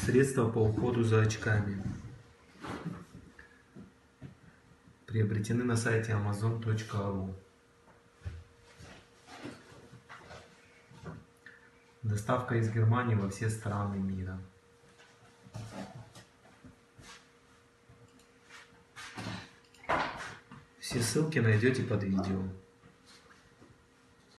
Средства по уходу за очками приобретены на сайте amazon.ru. Доставка из Германии во все страны мира. Все ссылки найдете под видео.